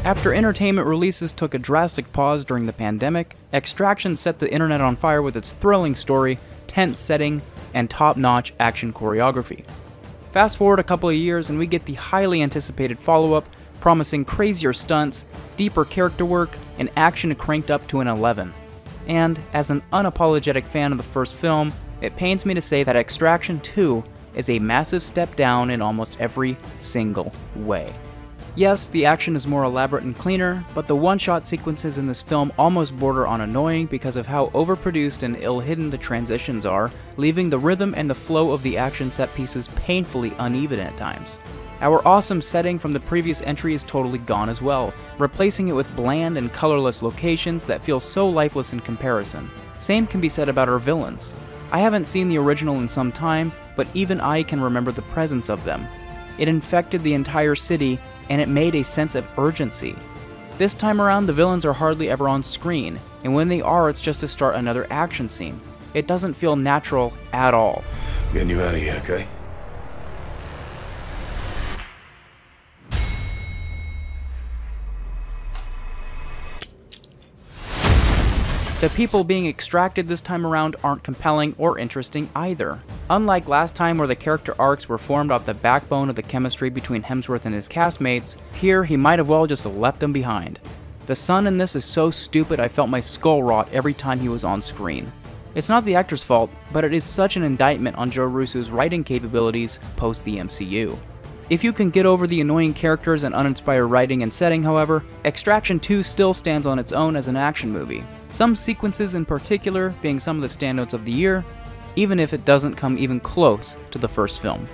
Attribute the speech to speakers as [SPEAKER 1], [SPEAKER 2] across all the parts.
[SPEAKER 1] After entertainment releases took a drastic pause during the pandemic, Extraction set the internet on fire with its thrilling story, tense setting, and top-notch action choreography. Fast forward a couple of years and we get the highly anticipated follow-up, promising crazier stunts, deeper character work, and action cranked up to an 11. And, as an unapologetic fan of the first film, it pains me to say that Extraction 2 is a massive step down in almost every single way. Yes, the action is more elaborate and cleaner, but the one-shot sequences in this film almost border on annoying because of how overproduced and ill-hidden the transitions are, leaving the rhythm and the flow of the action set pieces painfully uneven at times. Our awesome setting from the previous entry is totally gone as well, replacing it with bland and colorless locations that feel so lifeless in comparison. Same can be said about our villains. I haven't seen the original in some time, but even I can remember the presence of them. It infected the entire city, and it made a sense of urgency. This time around, the villains are hardly ever on screen, and when they are, it's just to start another action scene. It doesn't feel natural at all.
[SPEAKER 2] Getting you out of here, okay?
[SPEAKER 1] The people being extracted this time around aren't compelling or interesting either. Unlike last time where the character arcs were formed off the backbone of the chemistry between Hemsworth and his castmates, here he might have well just left them behind. The son in this is so stupid I felt my skull rot every time he was on screen. It's not the actor's fault, but it is such an indictment on Joe Russo's writing capabilities post the MCU. If you can get over the annoying characters and uninspired writing and setting, however, Extraction 2 still stands on its own as an action movie. Some sequences in particular being some of the standouts of the year, even if it doesn't come even close to the first film.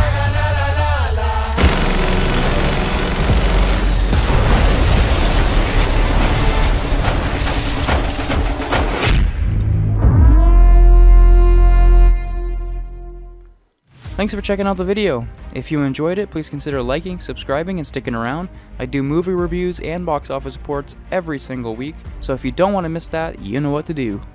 [SPEAKER 1] Thanks for checking out the video. If you enjoyed it, please consider liking, subscribing, and sticking around. I do movie reviews and box office reports every single week, so if you don't want to miss that, you know what to do.